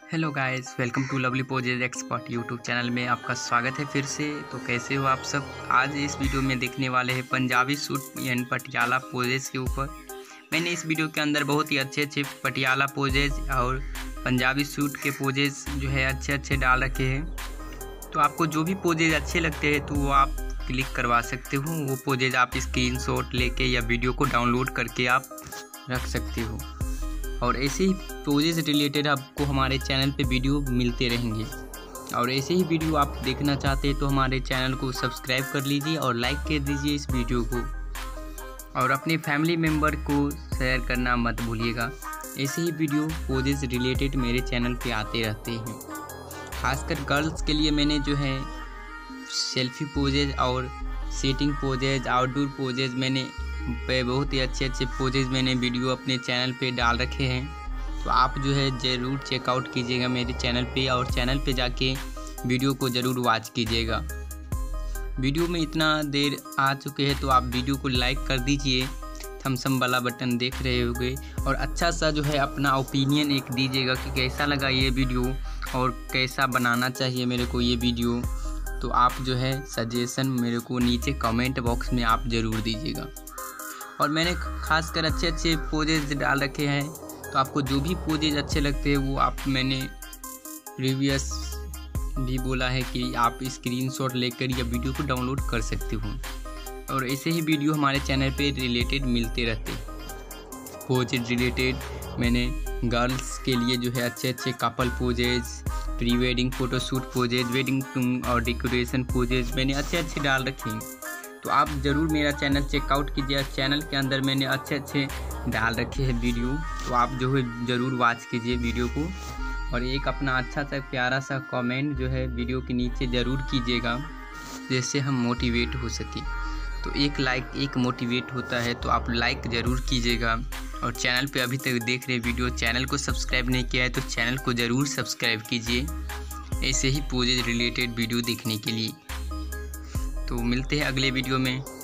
Hello guys, welcome to lovely poses expert YouTube channel में आपका स्वागत है फिर से। तो कैसे हो आप सब। आज इस वीडियो में देखने वाले हैं पंजाबी सूट यानी पटियाला पोजेज के ऊपर। मैंने इस वीडियो के अंदर बहुत ही अच्छे पटियाला पोजेज और पंजाबी सूट के पोजेज जो है अच्छे डाल रखे हैं। तो आपको जो भी पोजेज अच्छे लगते हैं तो वो आप क्लिक करवा सकते हो। वो पोजेज आप स्क्रीनशॉट लेके या वीडियो को डाउनलोड करके आप रख सकते हो। और ऐसे ही पोजेज रिलेटेड आपको हमारे चैनल पे वीडियो मिलते रहेंगे। और ऐसे ही वीडियो आप देखना चाहते हैं तो हमारे चैनल को सब्सक्राइब कर लीजिए और लाइक कर दीजिए इस वीडियो को। और अपने फैमिली मेम्बर को शेयर करना मत भूलिएगा। ऐसे ही वीडियो पोजेज रिलेटेड मेरे चैनल पे आते रहते हैं। खासकर गर्ल्स के लिए मैंने जो है सेल्फी पोजेज और सीटिंग पोजेज, आउटडोर पोजेज मैंने बहुत ही अच्छे पोजेज मैंने वीडियो अपने चैनल पे डाल रखे हैं। तो आप जो है ज़रूर चेकआउट कीजिएगा मेरे चैनल पे और चैनल पे जाके वीडियो को ज़रूर वॉच कीजिएगा। वीडियो में इतना देर आ चुके हैं तो आप वीडियो को लाइक कर दीजिए। थम्स अप वाला बटन देख रहे होंगे और अच्छा सा जो है अपना ओपिनियन एक दीजिएगा कि कैसा लगा ये वीडियो और कैसा बनाना चाहिए मेरे को ये वीडियो। तो आप जो है सजेशन मेरे को नीचे कमेंट बॉक्स में आप ज़रूर दीजिएगा। और मैंने खासकर अच्छे पोजेज डाल रखे हैं। तो आपको जो भी पोजेज अच्छे लगते हैं वो आप मैंने प्रीवियस भी बोला है कि आप स्क्रीनशॉट लेकर या वीडियो को डाउनलोड कर सकते हो। और ऐसे ही वीडियो हमारे चैनल पे रिलेटेड मिलते रहते हैं। पोजेज रिलेटेड मैंने गर्ल्स के लिए जो है अच्छे couple poses, pre wedding photoshoot poses, wedding और डेकोरेशन पोजेज मैंने अच्छे डाल रखे हैं। तो आप ज़रूर मेरा चैनल चेकआउट कीजिए। चैनल के अंदर मैंने अच्छे डाल रखे हैं वीडियो। तो आप जो है ज़रूर वॉच कीजिए वीडियो को। और एक अपना अच्छा सा प्यारा सा कमेंट जो है वीडियो के नीचे ज़रूर कीजिएगा, जिससे हम मोटिवेट हो सके। तो एक लाइक एक मोटिवेट होता है, तो आप लाइक ज़रूर कीजिएगा। और चैनल पे अभी तक देख रहे वीडियो चैनल को सब्सक्राइब नहीं किया है तो चैनल को ज़रूर सब्सक्राइब कीजिए ऐसे ही पोजेज रिलेटेड वीडियो देखने के लिए। तो मिलते हैं अगले वीडियो में।